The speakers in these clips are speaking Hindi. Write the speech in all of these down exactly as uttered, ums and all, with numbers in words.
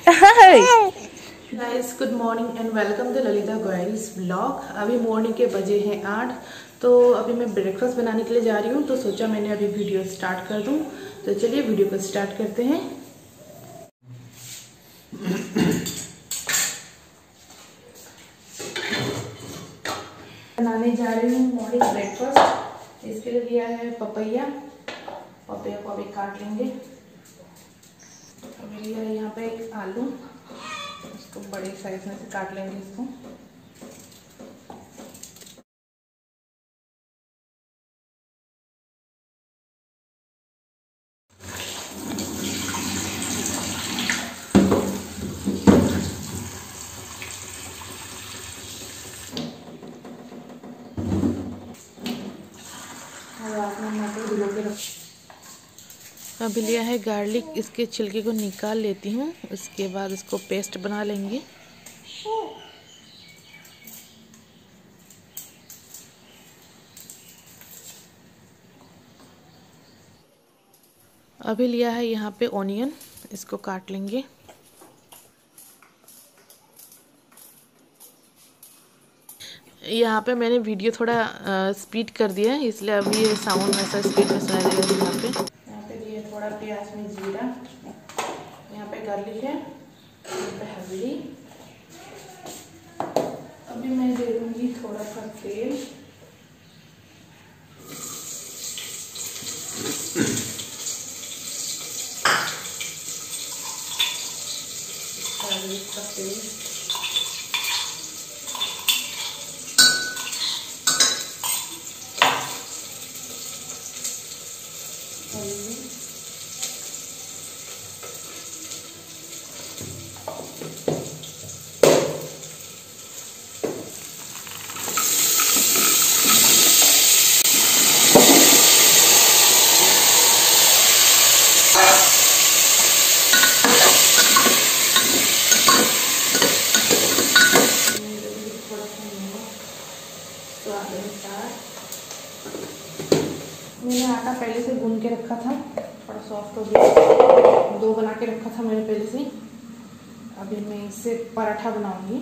Guys good morning and welcome to Lalita गोयरीज ब्लॉग। अभी मॉर्निंग के बजे हैं आठ। तो अभी मैं ब्रेकफास्ट बनाने के लिए जा रही हूँ, तो सोचा मैंने अभी वीडियो स्टार्ट कर दूँ। तो चलिए वीडियो को स्टार्ट करते हैं। बनाने जा रही हूँ मॉर्निंग ब्रेकफास्ट। इसके लिए लिया है पपैया। पपैया को अभी काट लेंगे। अभी लिया है यहाँ पे एक आलू, इसको बड़े साइज में से काट लेंगे इसको। अभी लिया है गार्लिक, इसके छिलके को निकाल लेती हूँ, उसके बाद इसको पेस्ट बना लेंगे। अभी लिया है यहाँ पे ऑनियन, इसको काट लेंगे। यहाँ पे मैंने वीडियो थोड़ा स्पीड कर दिया है, इसलिए अभी ये साउंड ऐसा स्पीड में सुनाई दे रहा है। यहाँ पे यहाँ पे दिए थोड़ा प्याज में जीरा, यहाँ पे गार्लिक है, यहाँ पे हल्दी। अभी मैं दे दूँगी थोड़ा सा तेल। इसका तेल मैंने आटा पहले से गूंद के रखा था, थोड़ा सॉफ्ट हो गया। दो बना के रखा था मैंने पहले से। अभी मैं इससे पराठा बनाऊंगी।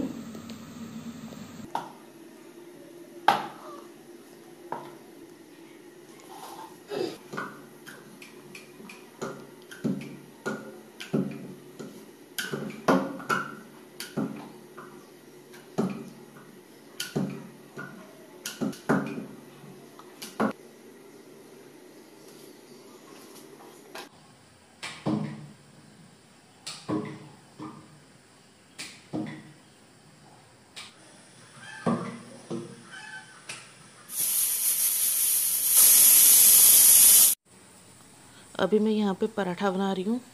अभी मैं यहाँ पे पराठा बना रही हूँ।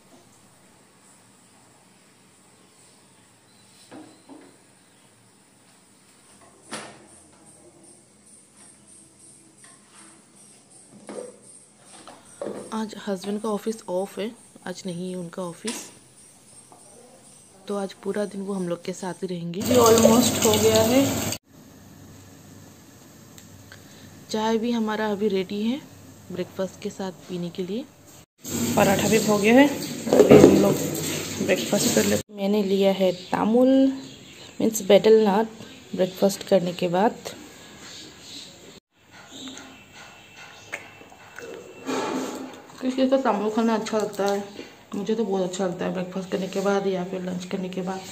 आज हस्बैंड का ऑफिस ऑफ है, आज नहीं है उनका ऑफिस, तो आज पूरा दिन वो हम लोग के साथ ही रहेंगे। जी ऑलमोस्ट हो गया है। चाय भी हमारा अभी रेडी है ब्रेकफास्ट के साथ पीने के लिए। पराठा भी हो गया है, अभी हम लोग ब्रेकफास्ट कर लेते। मैंने लिया है तामुल मीन्स बेटल नट ब्रेकफास्ट करने के बाद। किसी को तामुल खाना अच्छा लगता है, मुझे तो बहुत अच्छा लगता है ब्रेकफास्ट करने के बाद या फिर लंच करने के बाद।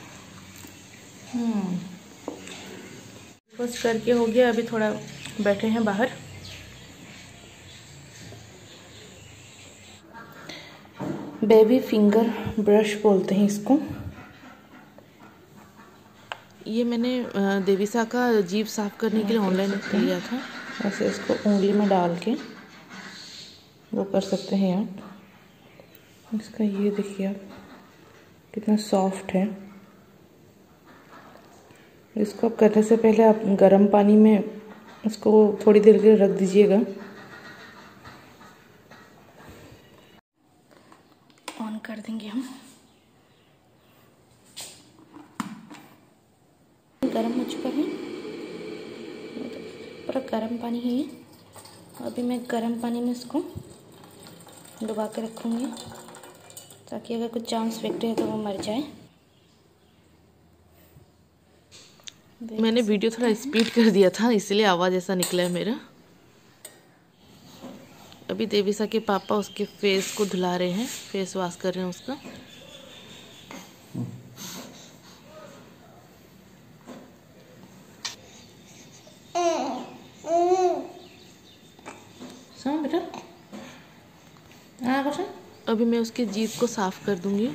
हम्म ब्रेकफास्ट करके हो गया, अभी थोड़ा बैठे हैं बाहर। बेबी फिंगर ब्रश बोलते हैं इसको। ये मैंने देवीसा का जीभ साफ करने के लिए ऑनलाइन लिया था। ऐसे इसको उंगली में डाल के वो कर सकते हैं आप। इसका ये देखिए आप कितना सॉफ्ट है। इसको आप करने से पहले आप गर्म पानी में इसको थोड़ी देर के लिए रख दीजिएगा। ऑन कर देंगे हम। गर्म हो चुका है, पूरा गर्म पानी है ये। अभी मैं गर्म पानी में इसको डुबा के रखूँगी ताकि अगर कुछ चांस व्यक्त है तो वो मर जाए। मैंने वीडियो थोड़ा स्पीड कर दिया था, इसलिए आवाज़ ऐसा निकला है मेरा। अभी देवीसा के पापा उसके फेस को धुला रहे हैं, फेस वॉश कर रहे हैं उसका। बेटा अभी मैं उसके जीभ को साफ कर दूंगी।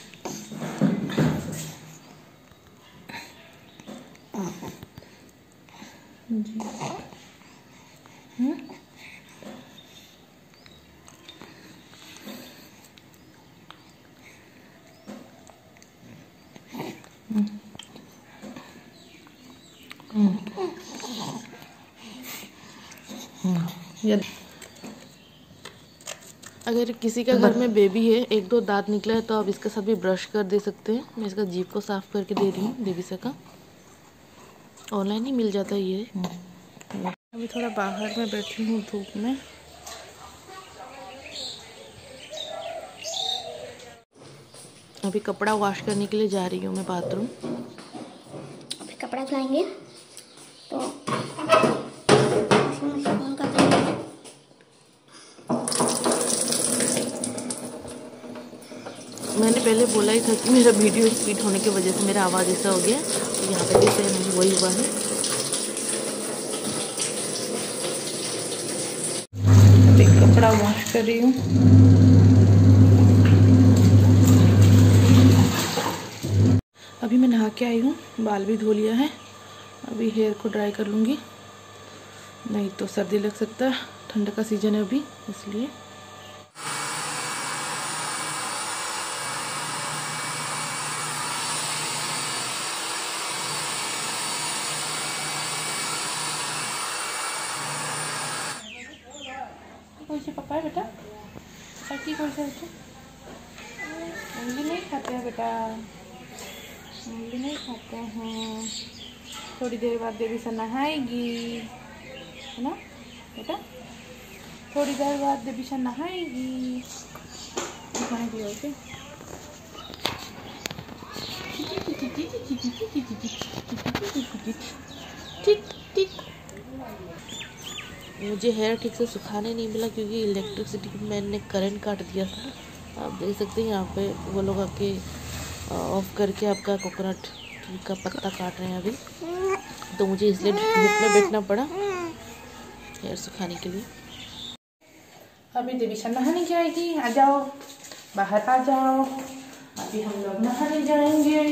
हम्म अगर किसी का घर में बेबी है, एक दो दांत निकला है, तो आप इसके साथ भी ब्रश कर दे सकते हैं। मैं इसका जीभ को साफ करके दे रही हूँ देवीसा का। ऑनलाइन ही मिल जाता है ये। अभी थोड़ा बाहर में बैठी हूँ धूप में। अभी कपड़ा वॉश करने के लिए जा रही हूँ मैं बाथरूम। अभी कपड़ा धुलाएंगे तो मैंने पहले बोला ही था कि मेरा वीडियो स्पीड होने की वजह से मेरा आवाज़ ऐसा हो गया, तो यहाँ पे भी सेम वही हुआ है। अभी कपड़ा वॉश कर रही हूँ। अभी मैं नहा के आई हूँ, बाल भी धो लिया है। अभी हेयर को ड्राई कर लूँगी, नहीं तो सर्दी लग सकता है। ठंड का सीज़न है अभी, इसलिए। पापा है बेटा, की बेटा उंगली नहीं खाते हैं बेटा, उंगली नहीं खाते हैं। थोड़ी देर बाद देवीसा नहाएगी, है ना बेटा? थोड़ी देर बाद देवीसा नहाएगी। नहाएगी ओके। मुझे हेयर ठीक से सुखाने नहीं मिला क्योंकि इलेक्ट्रिसिटी मैन ने करंट काट दिया था। आप देख सकते हैं यहाँ पे वो लोग आके ऑफ करके आपका कोकोनट ट्री का पत्ता काट रहे हैं अभी, तो मुझे इसलिए धूप में बैठना पड़ा हेयर सुखाने के लिए। अभी देवीसा नहाने जाएगी, आ जाओ बाहर आ जाओ। अभी हम लोग नहाने जाएंगे।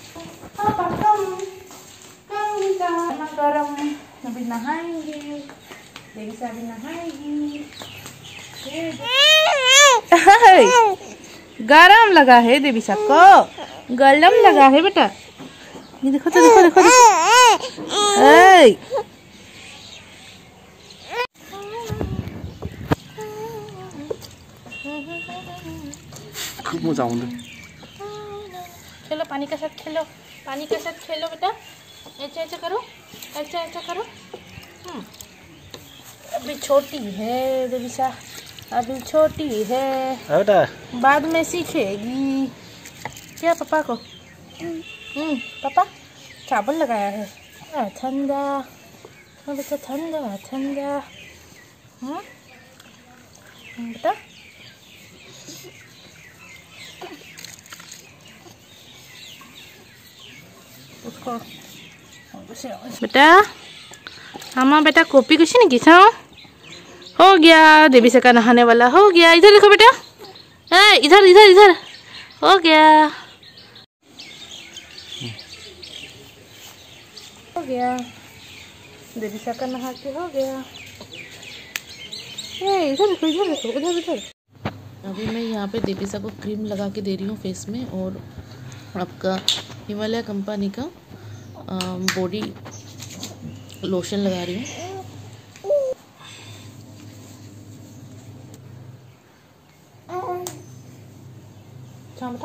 गरम अभी नहाएंगे, देवीसा अभी नहाएगी। गरम लगा है देवीसा को, गरम लगा है बेटा। ये देखो तो देखो देखो देखो। ए खूब मजा आउंदा। खेलो पानी के साथ, खेलो पानी के साथ खेलो बेटा। ऐसा ऐसा करो, ऐसा ऐसा करो। अभी छोटी है देवीसा, अभी छोटी है, बेटा बाद में सीखेगी। क्या पापा को? हम्म पापा साबुन लगाया है। आ, ठंडा बेटा, ठंडा ठंडा। हम्म बेटा उसको बेटा हमा बेटा कॉपी कुछ नहीं किसा हो गया। देवीसा का नहाने वाला हो गया। इधर देखो बेटा, ए, इधर इधर इधर हो गया, हो गया। देवीसा का नहा के हो गया। ए, इधर देखो इधर देखो उधर उधर। अभी मैं यहाँ पे देवीसा को क्रीम लगा के दे रही हूँ फेस में, और आपका हिमालय कंपनी का बॉडी लोशन लगा रही हूँ। बेटा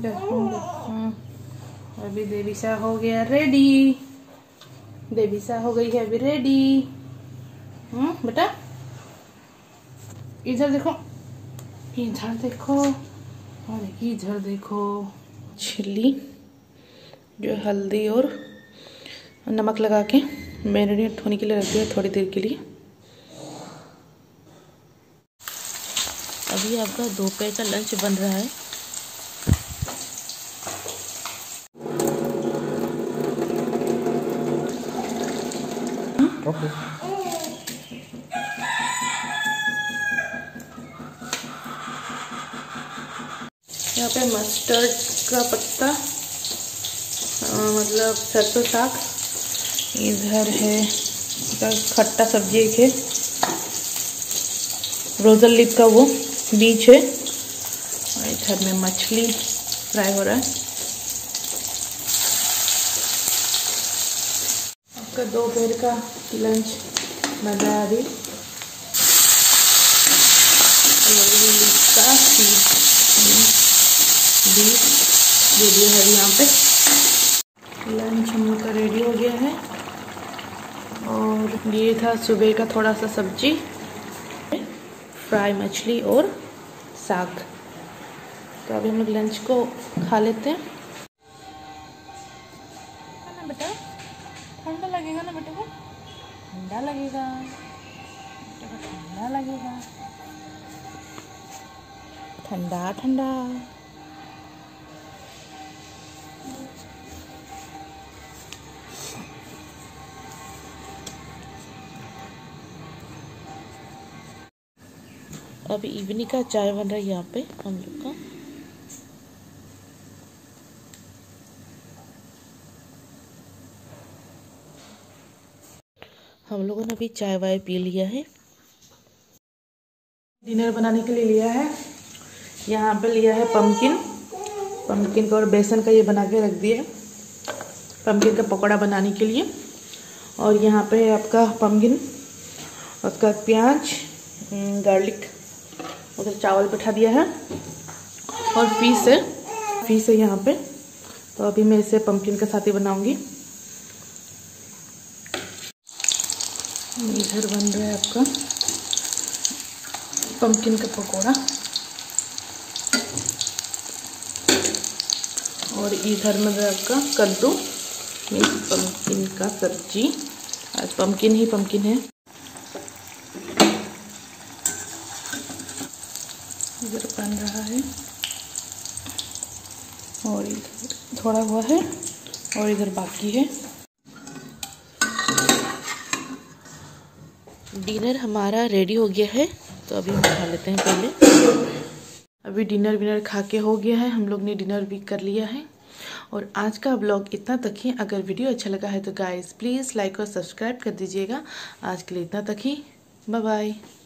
गया हो गया। हाँ अभी देवीसा हो गया रेडी। देवीसा हो गई है अभी रेडी। हम्म बेटा इधर देखो, इधर देखो और इधर देखो। चिल्ली जो हल्दी और नमक लगा के मैरिनेट होने के लिए रख दिया थोड़ी देर के लिए। अभी आपका दोपहर का लंच बन रहा है। ओके। यहाँ पे मस्टर्ड का पत्ता आ, मतलब सरसों साग। इधर है खट्टा सब्जी एक है, रोजल लीफ का वो बीज है। और इधर में मछली फ्राई हो रहा है। आपका दोपहर का लंच बन रहा है अभी। रोजल लीफ का बीज दे दिया है अभी यहाँ पे। लंच हम लोग का रेडी हो गया है। और ये था सुबह का थोड़ा सा सब्जी, फ्राई मछली और साग। तो अभी हम लोग लंच को खा लेते हैं। ना बेटा ठंडा लगेगा ना बेटा को, ठंडा लगेगा बेटा को, ठंडा लगेगा, ठंडा ठंडा। अभी इवनिंग का चाय बन रहा है यहाँ पे हम लोग का। हम लोगों ने अभी चाय वाय पी लिया है। डिनर बनाने के लिए लिया है, यहाँ पे लिया है पम्पकिन। पम्पकिन को और बेसन का ये बना के रख दिया है पम्पकिन का पकौड़ा बनाने के लिए। और यहाँ पे है आपका पम्पकिन, उसका बाद प्याज, गार्लिक, उधर चावल बैठा दिया है और फिश है, फिश है यहाँ पे। तो अभी मैं इसे पम्पकिन के साथ ही बनाऊंगी। इधर बन रहा है आपका पम्पकिन का पकौड़ा और इधर में है आपका कद्दू मिक्स पम्पकिन का सब्जी। आज पम्पकिन ही पम्पकिन है। इधर बन रहा है और इधर थोड़ा हुआ है और इधर बाकी है। डिनर हमारा रेडी हो गया है, तो अभी हम खा लेते हैं पहले। अभी डिनर विनर खा के हो गया है, हम लोग ने डिनर भी कर लिया है। और आज का ब्लॉग इतना तक ही। अगर वीडियो अच्छा लगा है तो गाइस प्लीज़ लाइक और सब्सक्राइब कर दीजिएगा। आज के लिए इतना तक ही, बाय बाय।